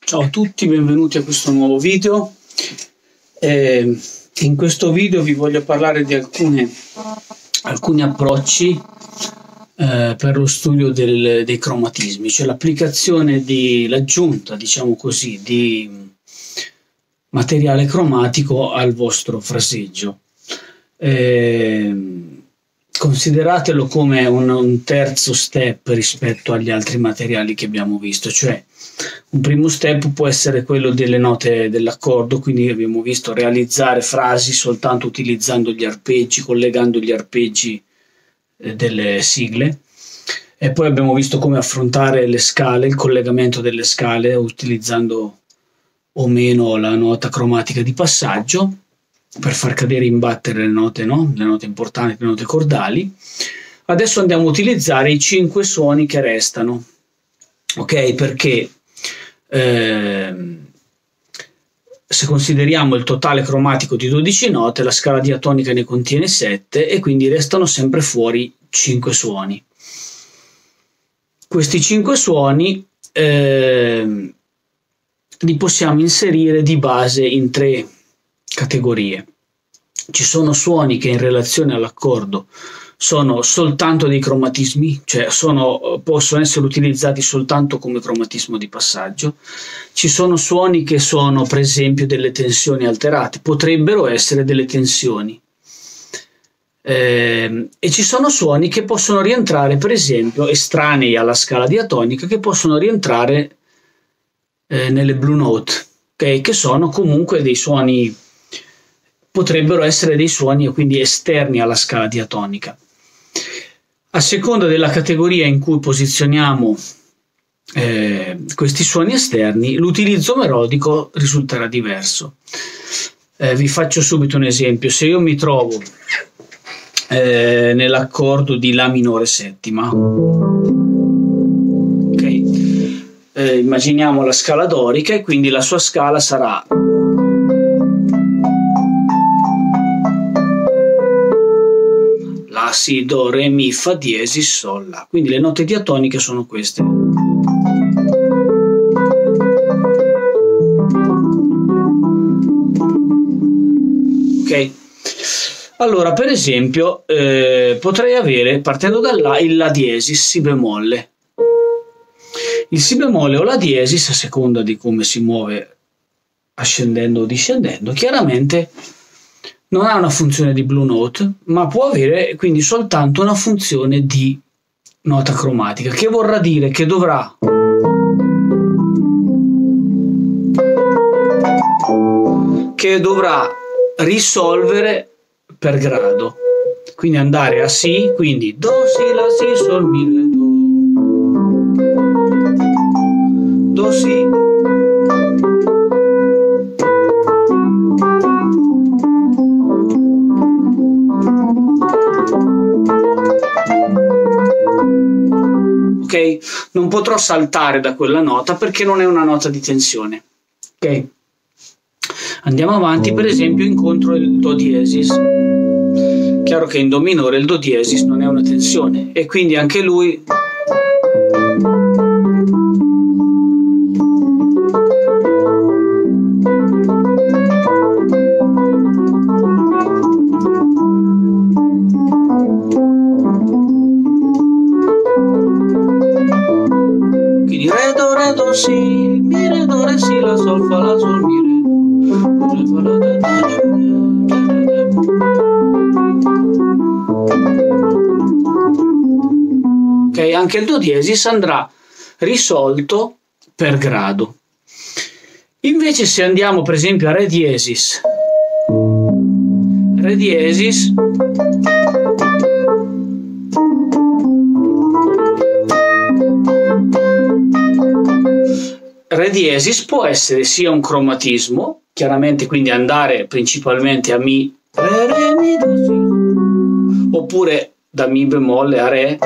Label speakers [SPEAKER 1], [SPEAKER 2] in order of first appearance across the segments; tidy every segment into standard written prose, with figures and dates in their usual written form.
[SPEAKER 1] Ciao a tutti, benvenuti a questo nuovo video. In questo video vi voglio parlare di alcuni approcci per lo studio dei cromatismi, cioè l'applicazione l'aggiunta, diciamo così, di materiale cromatico al vostro fraseggio. Consideratelo come un terzo step rispetto agli altri materiali che abbiamo visto, cioè un primo step può essere quello delle note dell'accordo, quindi abbiamo visto realizzare frasi soltanto utilizzando gli arpeggi, collegando gli arpeggi delle sigle, e poi abbiamo visto come affrontare le scale, il collegamento delle scale utilizzando o meno la nota cromatica di passaggio per far cadere in battere le note, no? Le note importanti, le note cordali. Adesso andiamo a utilizzare i 5 suoni che restano, ok? Perché se consideriamo il totale cromatico di 12 note, la scala diatonica ne contiene 7 e quindi restano sempre fuori 5 suoni. Questi 5 suoni li possiamo inserire di base in 3 categorie. Ci sono suoni che in relazione all'accordo sono soltanto dei cromatismi, cioè possono essere utilizzati soltanto come cromatismo di passaggio. Ci sono suoni che sono per esempio delle tensioni alterate, potrebbero essere delle tensioni, e ci sono suoni che possono rientrare, per esempio estranei alla scala diatonica, che possono rientrare nelle blue note, okay? Che sono comunque dei suoni, potrebbero essere dei suoni quindi esterni alla scala diatonica. A seconda della categoria in cui posizioniamo questi suoni esterni, l'utilizzo melodico risulterà diverso. Vi faccio subito un esempio. Se io mi trovo nell'accordo di La minore settima, okay? Immaginiamo la scala dorica e quindi la sua scala sarà La, Si, Do, Re, Mi, Fa, diesis, Sol, La. Quindi le note diatoniche sono queste. Ok? Allora, per esempio, potrei avere, partendo da là, il La diesis, Si bemolle. Il Si bemolle o La diesis, a seconda di come si muove ascendendo o discendendo, chiaramente non ha una funzione di blue note, ma può avere quindi soltanto una funzione di nota cromatica, che vorrà dire che dovrà risolvere per grado, quindi andare a Si, quindi Do, Si, La, Si, Sol, Mi, Re, Do, Do, Si, ok? Non potrò saltare da quella nota perché non è una nota di tensione, ok? Andiamo avanti, per esempio incontro il Do diesis. Chiaro che in Do minore il Do diesis non è una tensione e quindi anche lui Re, Do, Si, Mi, Re, Do, Re, Si, La, Sol, Fa, La, Sol, Mi, Re, Do, Fa, La, Do, ok, anche il Do diesis andrà risolto per grado. Invece se andiamo per esempio a Re diesis, Re diesis Re diesis può essere sia un cromatismo, chiaramente, quindi andare principalmente a Mi, Re, Re, Mi, Do, Si, oppure da Mi bemolle a Re,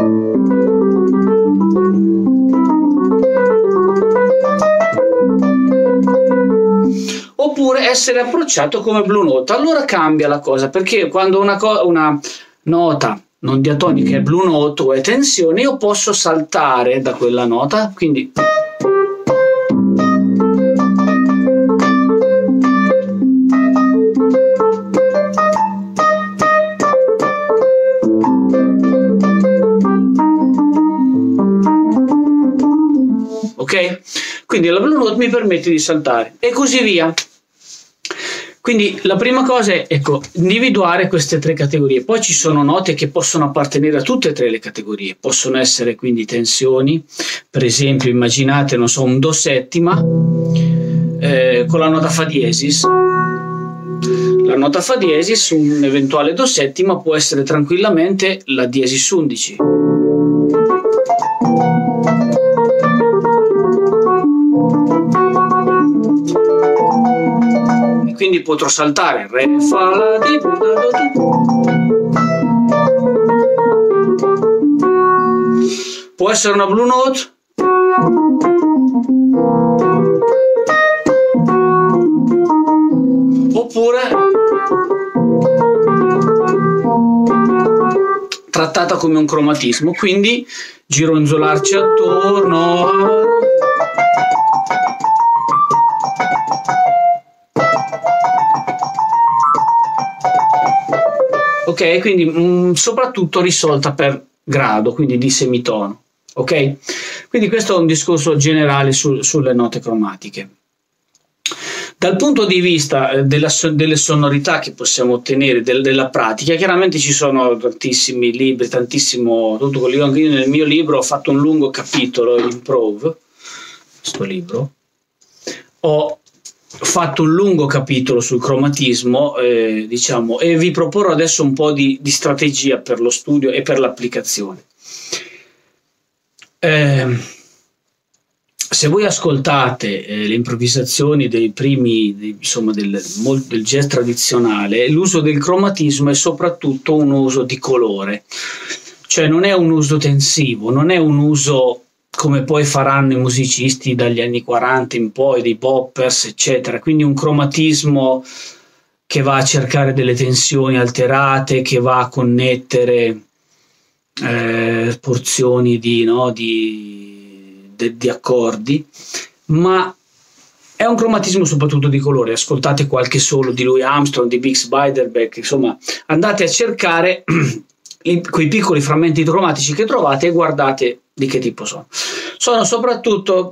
[SPEAKER 1] oppure essere approcciato come blue note. Allora cambia la cosa, perché quando una nota non diatonica è blue note o è tensione, io posso saltare da quella nota, quindi ok? Quindi la Blue Note mi permette di saltare e così via. Quindi la prima cosa è, ecco, individuare queste tre categorie. Poi ci sono note che possono appartenere a tutte e tre le categorie. Possono essere quindi tensioni, per esempio immaginate, non so, un Do settima con la nota Fa diesis. La nota Fa diesis, un eventuale Do settima può essere tranquillamente la diesis 11. Quindi potrò saltare Re, Fa, La, Di, Do, Do. Può essere una Blue Note, oppure trattata come un cromatismo, quindi gironzolarci attorno. Ok, quindi soprattutto risolta per grado, quindi di semitono. Ok, quindi questo è un discorso generale sulle note cromatiche. Dal punto di vista delle sonorità che possiamo ottenere, della pratica, chiaramente ci sono tantissimi libri, tutto quello. Anche io nel mio libro ho fatto un lungo capitolo, l'Improve, questo libro, ho fatto un lungo capitolo sul cromatismo, diciamo, e vi proporrò adesso un po' di strategia per lo studio e per l'applicazione. Se voi ascoltate le improvvisazioni dei primi, insomma, del jazz tradizionale, l'uso del cromatismo è soprattutto un uso di colore, cioè non è un uso tensivo, non è un uso come poi faranno i musicisti dagli anni 40 in poi, dei boppers, eccetera. Quindi un cromatismo che va a cercare delle tensioni alterate, che va a connettere porzioni di accordi, ma è un cromatismo soprattutto di colore. Ascoltate qualche solo di Louis Armstrong, di Bix Beiderbecke, insomma, andate a cercare quei piccoli frammenti cromatici che trovate e guardate di che tipo sono. Sono soprattutto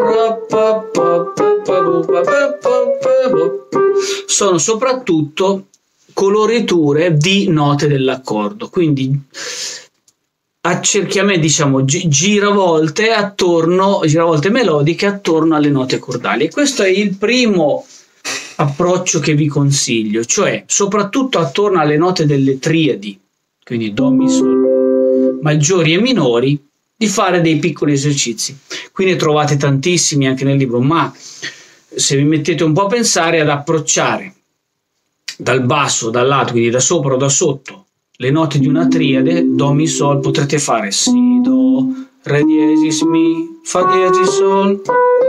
[SPEAKER 1] coloriture di note dell'accordo, quindi accerchiamenti, diciamo, giravolte melodiche attorno alle note cordali. E questo è il primo approccio che vi consiglio, cioè soprattutto attorno alle note delle triadi, quindi Do, Mi, Sol, maggiori e minori, di fare dei piccoli esercizi. Qui ne trovate tantissimi anche nel libro, ma se vi mettete un po' a pensare ad approcciare dal basso, dall'alto, quindi da sopra o da sotto, le note di una triade, Do, Mi, Sol, potrete fare Si, Do, Re diesis, Mi, Fa diesis, Sol.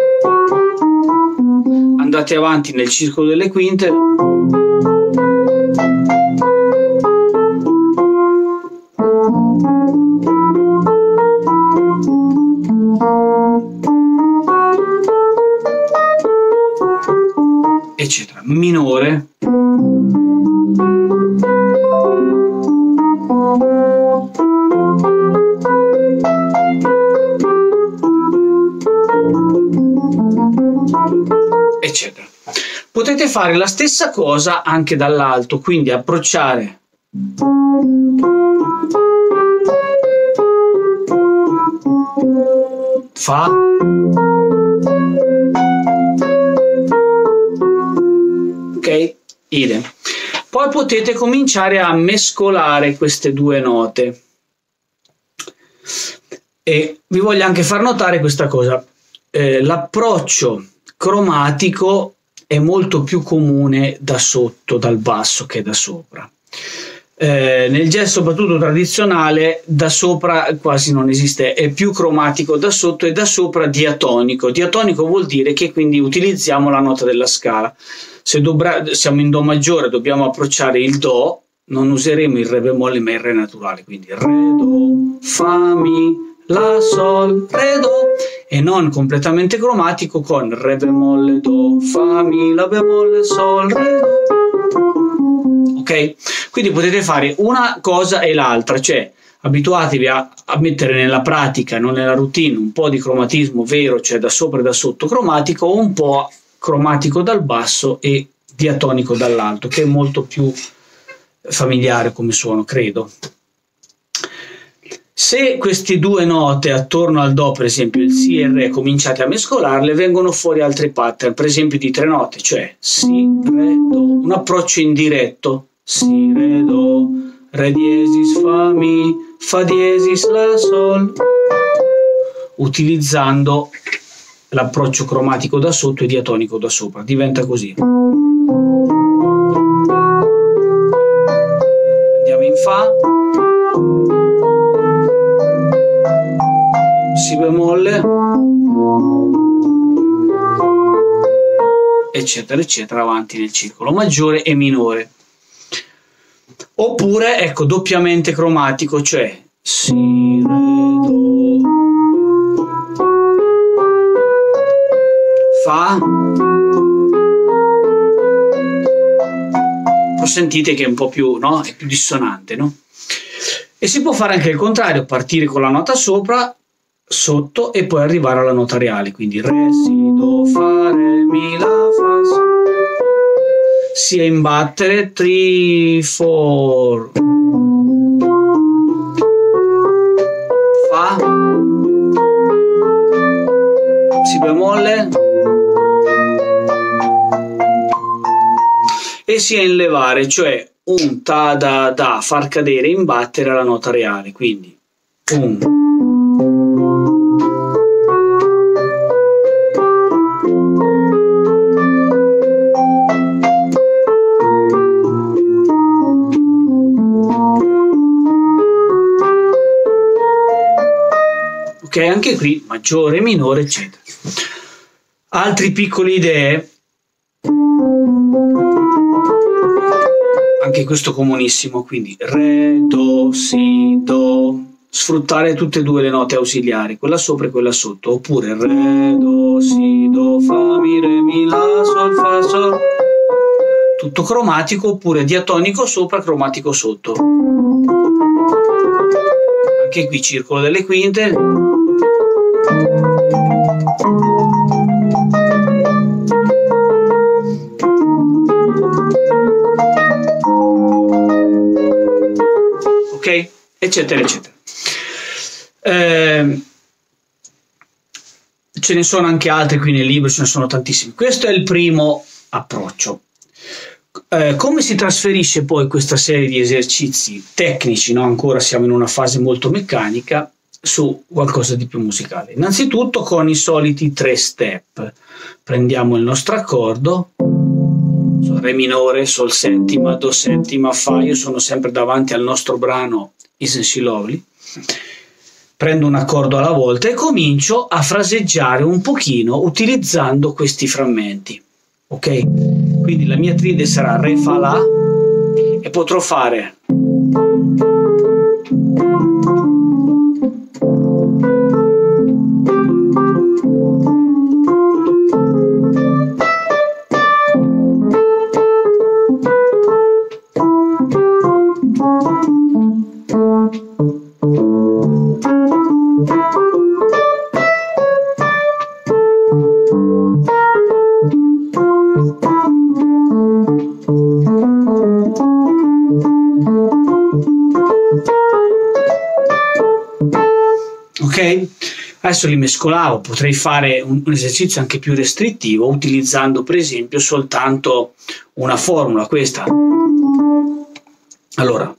[SPEAKER 1] Andate avanti nel circolo delle quinte. Eccetera. Minore. Eccetera. Potete fare la stessa cosa anche dall'alto, quindi approcciare Fa, ok, idem. Poi potete cominciare a mescolare queste due note. E vi voglio anche far notare questa cosa. L'approccio cromatico è molto più comune da sotto, dal basso, che da sopra. Nel jazz soprattutto tradizionale da sopra quasi non esiste, è più cromatico da sotto e da sopra diatonico. Diatonico vuol dire che quindi utilizziamo la nota della scala. Se siamo in Do maggiore, dobbiamo approcciare il Do, non useremo il Re bemolle ma il Re naturale, quindi Re, Do, Fa, Mi, La, Sol, Re, Do, e non completamente cromatico con Re bemolle, Do, Fa, Mi, La bemolle, Sol, Re, Do. Ok? Quindi potete fare una cosa e l'altra, cioè abituatevi a mettere nella pratica, non nella routine, un po' di cromatismo vero, cioè da sopra e da sotto cromatico, o un po' cromatico dal basso e diatonico dall'alto, che è molto più familiare come suono, credo. Se queste due note attorno al Do, per esempio il Si e il Re, cominciate a mescolarle, vengono fuori altri pattern, per esempio di tre note, cioè Si, Re, Do, un approccio indiretto, Si, Re, Do, Re diesis, Fa, Mi, Fa diesis, La, Sol, utilizzando l'approccio cromatico da sotto e diatonico da sopra, diventa così. Andiamo in Fa, Si bemolle, eccetera eccetera, avanti nel circolo maggiore e minore. Oppure ecco, doppiamente cromatico, cioè Si, Re, Do, Fa, però sentite che è un po' più, no? È più dissonante, no? E si può fare anche il contrario, partire con la nota sopra, sotto e poi arrivare alla nota reale, quindi Re, Si, Do, Fa, Re, Mi, La, Fa, Sol, sia in battere 3, 4, Fa, Si bemolle e sia in levare, cioè un Ta, Da, Da, far cadere in battere la nota reale, quindi un. Ok, anche qui maggiore, minore, eccetera. Altre piccole idee, anche questo comunissimo, quindi Re, Do, Si, Do, sfruttare tutte e due le note ausiliari, quella sopra e quella sotto, oppure Re, Do, Si, Do, Fa, Mi, Re, Mi, La, Sol, Fa, Sol, tutto cromatico, oppure diatonico sopra, cromatico sotto. Anche qui circolo delle quinte. Ok? Eccetera, eccetera. Ce ne sono anche altri qui nel libro, ce ne sono tantissimi. Questo è il primo approccio. Come si trasferisce poi questa serie di esercizi tecnici, no? Ancora siamo in una fase molto meccanica, su qualcosa di più musicale? Innanzitutto con i soliti 3 step. Prendiamo il nostro accordo, Re minore, Sol settima, Do settima, Fa, io sono sempre davanti al nostro brano Isn't She Lovely, prendo un accordo alla volta e comincio a fraseggiare un pochino utilizzando questi frammenti, ok? Quindi la mia triade sarà Re, Fa, La e potrò fare ok? Adesso li mescolavo, potrei fare un esercizio anche più restrittivo utilizzando per esempio soltanto una formula, questa. Allora,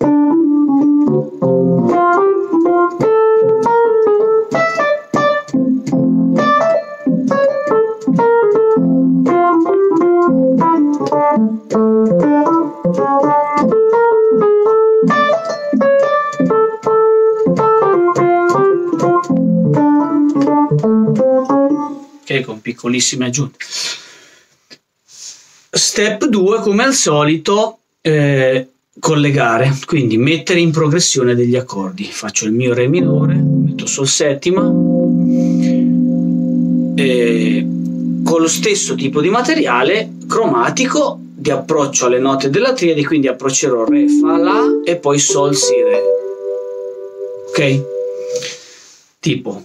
[SPEAKER 1] con piccolissime aggiunte. Step 2, come al solito, collegare, quindi mettere in progressione degli accordi. Faccio il mio Re minore, metto Sol settima, con lo stesso tipo di materiale cromatico di approccio alle note della triade, quindi approccerò Re, Fa, La e poi Sol, Si, Re. ok? Tipo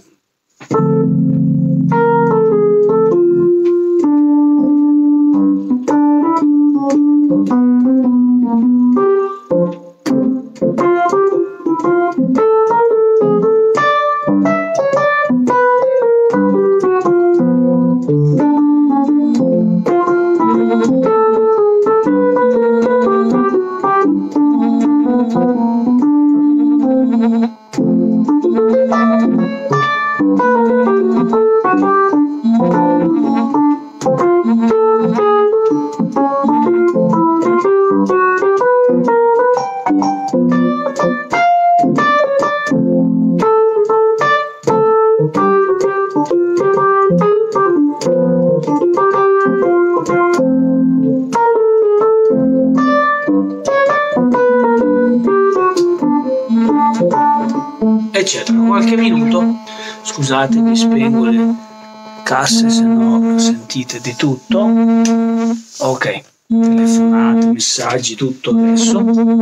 [SPEAKER 1] eccetera. Qualche minuto, scusate, mi spengo le casse, se no sentite di tutto. Ok, telefonate, messaggi, tutto adesso.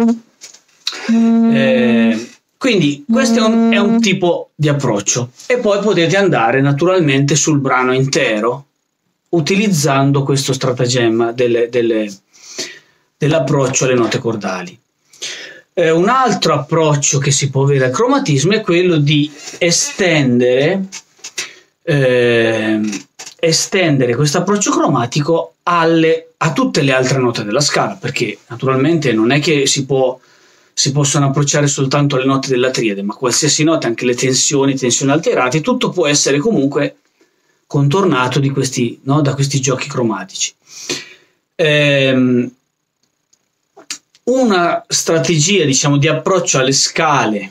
[SPEAKER 1] Quindi questo è un tipo di approccio, e poi potete andare naturalmente sul brano intero utilizzando questo stratagemma dell'approccio alle note cordali. Un altro approccio che si può avere al cromatismo è quello di estendere questo approccio cromatico a tutte le altre note della scala, perché naturalmente non è che si possono approcciare soltanto alle note della triade, ma qualsiasi nota, anche le tensioni alterate, tutto può essere comunque contornato da questi giochi cromatici. Una strategia, diciamo, di approccio alle scale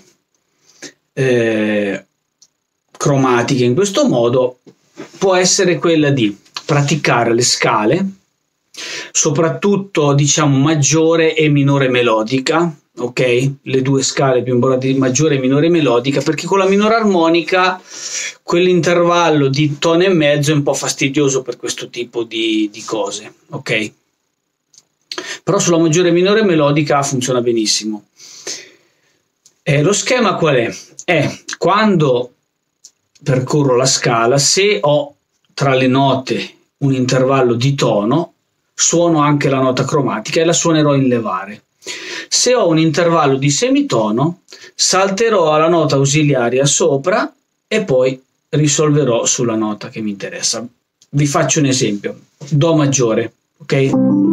[SPEAKER 1] cromatiche in questo modo può essere quella di praticare le scale, soprattutto, diciamo, maggiore e minore melodica, ok? Le due scale più importanti, maggiore e minore melodica, perché con la minore armonica quell'intervallo di tono e mezzo è un po' fastidioso per questo tipo di cose, ok? Però sulla maggiore e minore melodica funziona benissimo. Lo schema qual è? Quando percorro la scala, se ho tra le note un intervallo di tono, suono anche la nota cromatica e la suonerò in levare. Se ho un intervallo di semitono, salterò alla nota ausiliaria sopra e poi risolverò sulla nota che mi interessa. Vi faccio un esempio: Do maggiore, ok?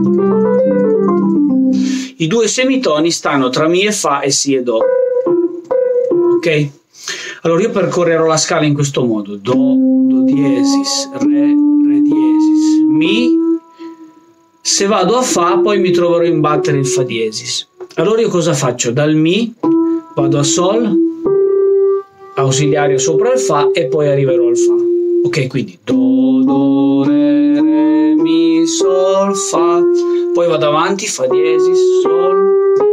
[SPEAKER 1] I due semitoni stanno tra Mi e Fa e Si e Do, ok? Allora io percorrerò la scala in questo modo: Do, Do diesis, Re, Re diesis, Mi. Se vado a Fa poi mi troverò a imbattere il Fa diesis. Allora io cosa faccio? Dal Mi vado a Sol, ausiliario sopra il Fa e poi arriverò al Fa. Ok, quindi Do, Do, Re, Re, Mi, Sol, Fa. Poi vado avanti, Fa diesis, Sol,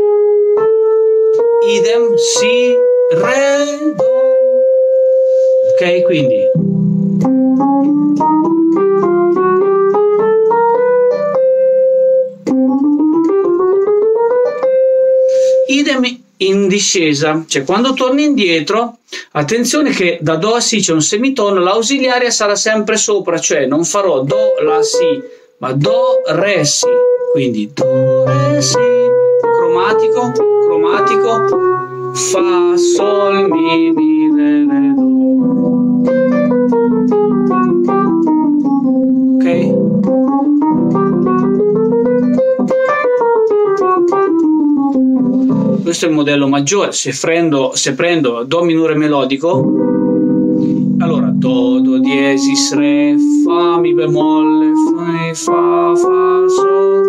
[SPEAKER 1] idem, Si, Re, Do. Ok, quindi idem in discesa, cioè quando torni indietro, attenzione che da Do a Si c'è un semitono, l'ausiliaria sarà sempre sopra, cioè non farò Do, La, Si, ma Do, Re, Si. Quindi Do, Re, Si, cromatico, cromatico, Fa, Sol, Mi, Mi, Re, Re, Do. Ok? Questo è il modello maggiore. Se prendo Do minore melodico, allora Do, Do diesis, Re, Fa, Mi bemolle, Fa, Fa, Sol,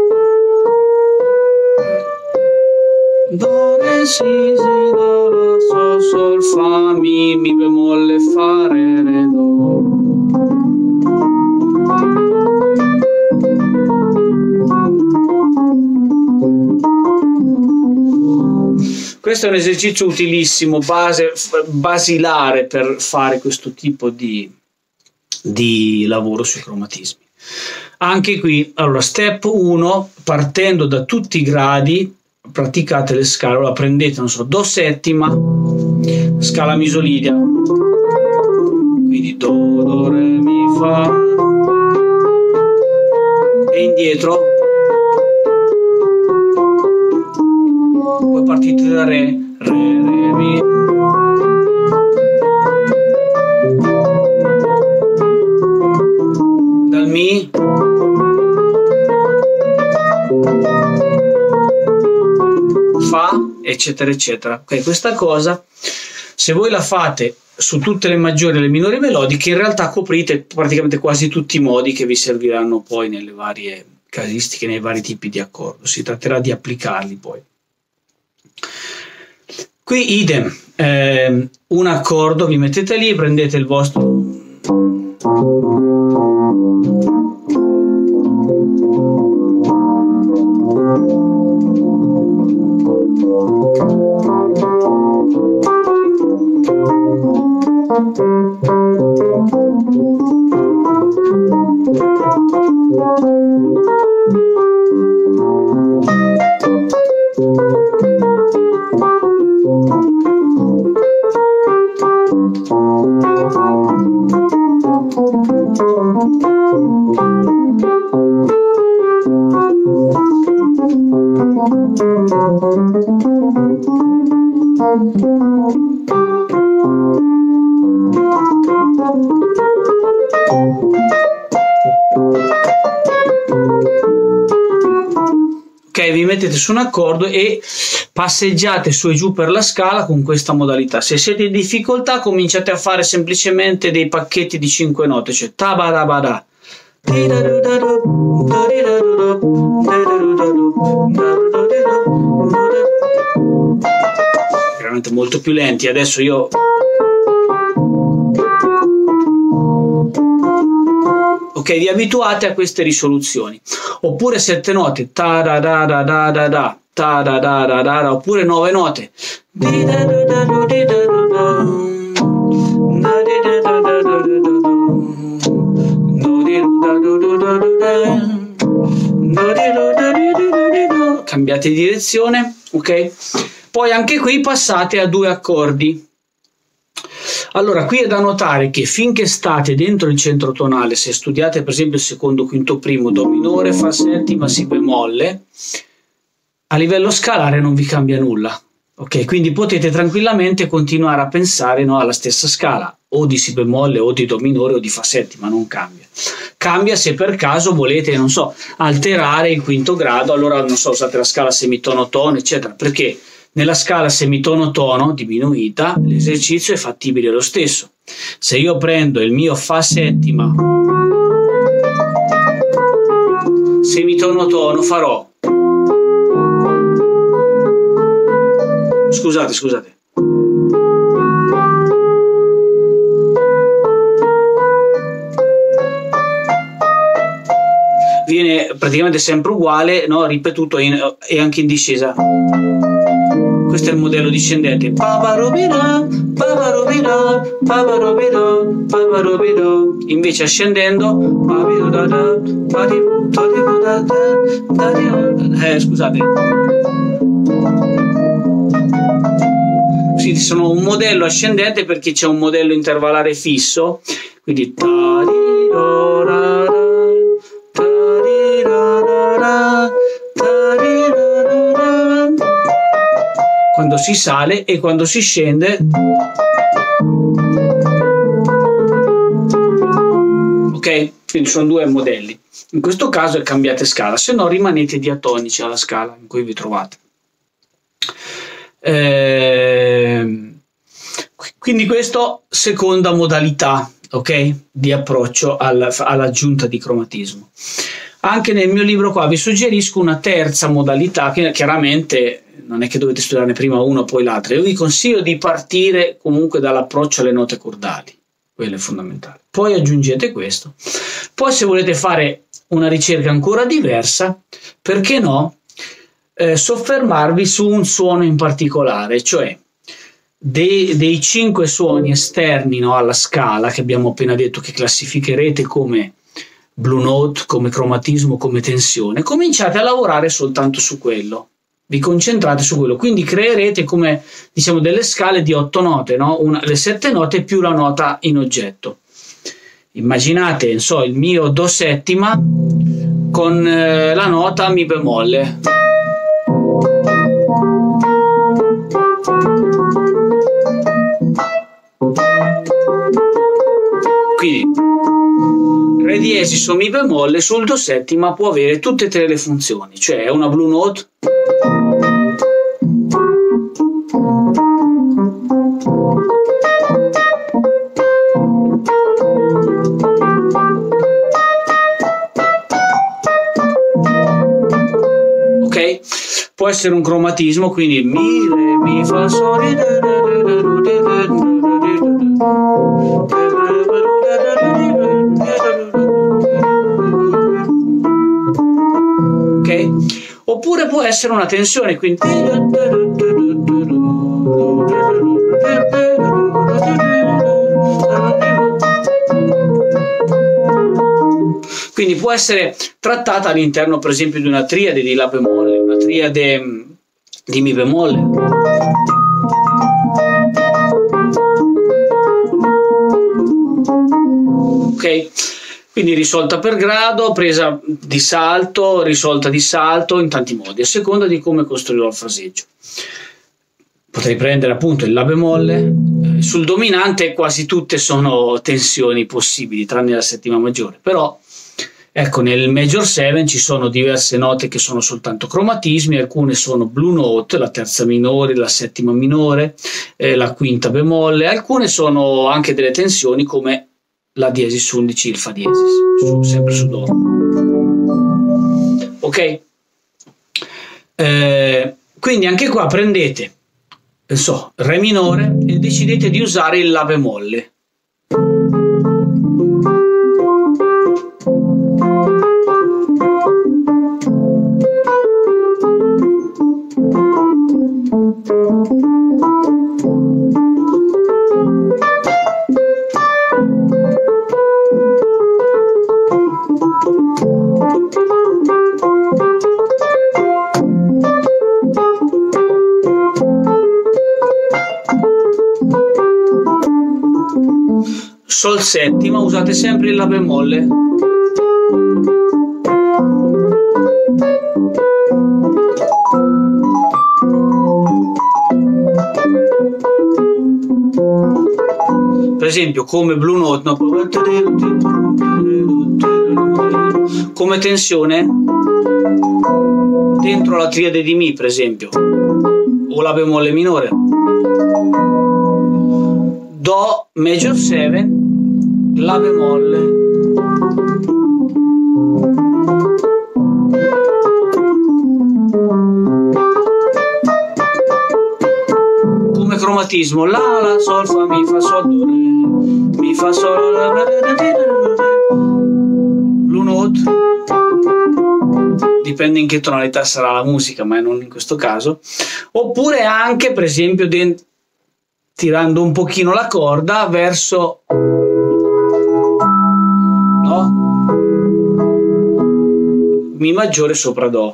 [SPEAKER 1] Do, Re, Si, Si, Do, La, Sol, Sol, Fa, Mi, Mi bemolle, Fa, Re, Re, Do. Questo è un esercizio utilissimo, basilare per fare questo tipo di lavoro sui cromatismi. Anche qui, allora, step 1, partendo da tutti i gradi, praticate le scale. Allora prendete, non so, Do settima scala misolidia, quindi do, do, re, mi, fa, e indietro, poi partite da re, re, re, mi, dal mi, fa, eccetera eccetera. Ok, questa cosa, se voi la fate su tutte le maggiori e le minori melodiche, in realtà coprite praticamente quasi tutti i modi che vi serviranno poi nelle varie casistiche, nei vari tipi di accordo. Si tratterà di applicarli poi. Qui idem, un accordo, vi mettete lì, prendete il vostro ok, vi mettete su un accordo e passeggiate su e giù per la scala con questa modalità. Se siete in difficoltà, cominciate a fare semplicemente dei pacchetti di 5 note, cioè tabadabada, veramente molto più lenti. Adesso io ok, vi abituate a queste risoluzioni, oppure 7 note, ta da da da da da da, ta da da da da, oppure 9 note, cambiate direzione, ok? Poi anche qui passate a 2 accordi. Allora, qui è da notare che finché state dentro il centro tonale, se studiate per esempio il secondo, quinto, primo, do minore, fa settima, si bemolle, a livello scalare non vi cambia nulla, ok? Quindi potete tranquillamente continuare a pensare, no, alla stessa scala, o di si bemolle, o di do minore, o di fa settima, non cambia. Cambia se per caso volete, non so, alterare il quinto grado, allora, non so, usate la scala semitono-tono, eccetera, perché nella scala semitono-tono diminuita l'esercizio è fattibile lo stesso. Se io prendo il mio fa settima semitono-tono, farò, scusate, viene praticamente sempre uguale, no? Ripetuto e anche in discesa. Questo è il modello discendente. Invece ascendendo, scusate, sì, sono un modello ascendente perché c'è un modello intervallare fisso, quindi quando si sale e quando si scende, ok? Quindi sono 2 modelli. In questo caso cambiate scala, se no rimanete diatonici alla scala in cui vi trovate. Quindi questa seconda modalità, ok, di approccio all'aggiunta di cromatismo. Anche nel mio libro qua vi suggerisco una terza modalità, che chiaramente non è che dovete studiarne prima una poi l'altra. Io vi consiglio di partire comunque dall'approccio alle note cordali, quello è fondamentale. Poi aggiungete questo. Poi se volete fare una ricerca ancora diversa, perché no, soffermarvi su un suono in particolare, cioè dei 5 suoni esterni, no, alla scala che abbiamo appena detto che classificherete come blue note, come cromatismo, come tensione. Cominciate a lavorare soltanto su quello, vi concentrate su quello, quindi creerete come diciamo delle scale di 8 note, no? Le 7 note più la nota in oggetto. Immaginate, non so, il mio do settima con la nota mi bemolle. Quindi re diesis su mi bemolle sul do settima può avere tutte e tre le funzioni, cioè è una blue note, ok? Può essere un cromatismo, quindi mi, re, mi, fa, sol, ok? Oppure può essere una tensione, quindi può essere trattata all'interno per esempio di una triade di la bemolle, una triade di mi bemolle. Ok? Quindi risolta per grado, presa di salto, risolta di salto, in tanti modi, a seconda di come costruirò il fraseggio. Potrei prendere appunto il la bemolle, sul dominante quasi tutte sono tensioni possibili, tranne la settima maggiore, però ecco nel major 7 ci sono diverse note che sono soltanto cromatismi, alcune sono blue note, la terza minore, la settima minore, la quinta bemolle, alcune sono anche delle tensioni come la diesis 11, il fa diesis, sempre su do. Ok? Quindi anche qua prendete, non so, re minore e decidete di usare il la bemolle. Sol settima, usate sempre il la bemolle. Per esempio come blue note, no? Come tensione dentro la triade di mi, per esempio, o la bemolle minore. Do major 7, la bemolle, come cromatismo la sol fa mi fa sol do re mi fa sol blue note, dipende in che tonalità sarà la musica ma non in questo caso, oppure anche per esempio tirando un pochino la corda verso mi maggiore sopra do.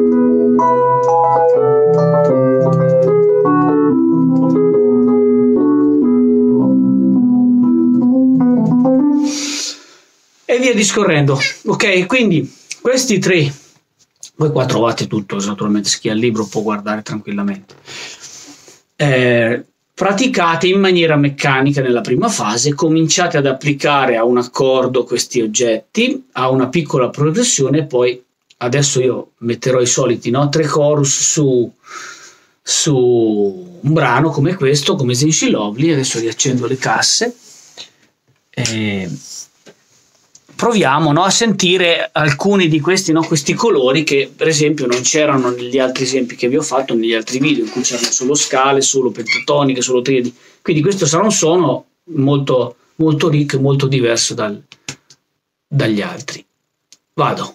[SPEAKER 1] E via discorrendo. Ok, quindi questi tre, voi qua trovate tutto, naturalmente chi ha il libro può guardare tranquillamente. Praticate in maniera meccanica nella prima fase, cominciate ad applicare a un accordo questi oggetti, a una piccola progressione e poi adesso io metterò i soliti tre chorus su un brano come questo, come Zinci Lovely. Adesso riaccendo le casse e proviamo a sentire alcuni di questi, questi colori che per esempio non c'erano negli altri esempi che vi ho fatto, negli altri video in cui c'erano solo scale, solo pentatoniche, solo triadi. Quindi questo sarà un suono molto, molto ricco e molto diverso dagli altri. Vado.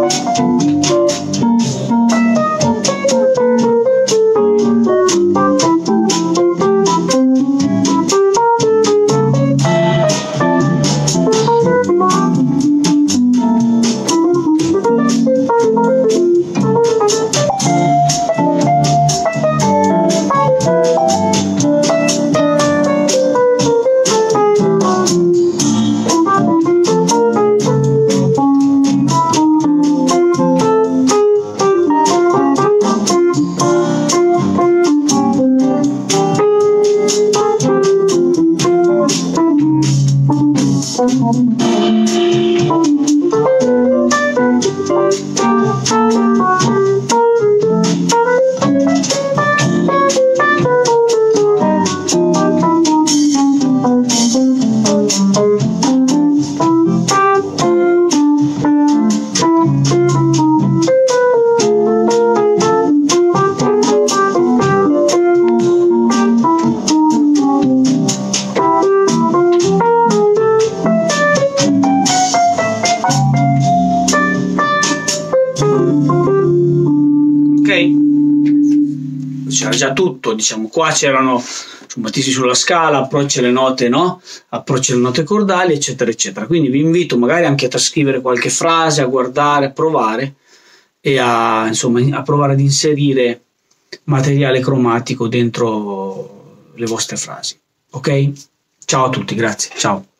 [SPEAKER 1] C'era già tutto, diciamo, qua c'erano matiti sulla scala, approcci alle note, no? Approcci alle note cordali, eccetera, eccetera. Quindi vi invito magari anche a trascrivere qualche frase, a guardare, a provare e insomma, a provare ad inserire materiale cromatico dentro le vostre frasi. Ok? Ciao a tutti, grazie. Ciao.